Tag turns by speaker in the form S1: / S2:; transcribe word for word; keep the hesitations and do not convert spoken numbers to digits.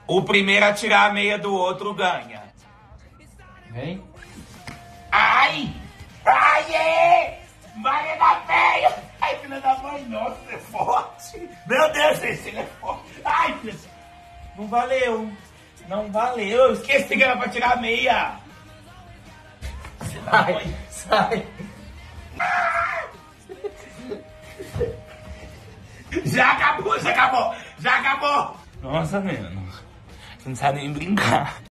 S1: O primeiro a tirar a meia do outro ganha.
S2: Vem.
S1: Ai! Ai, é! Maria da Penha! Ai, filha da mãe, nossa, é forte! Meu Deus, esse ele é forte! Ai, filha... Não valeu! Não valeu! Eu esqueci que era pra tirar a meia!
S2: Sai, sai!
S1: Já acabou, já acabou! Já acabou! Nossa, mano. Você não sabe nem brincar.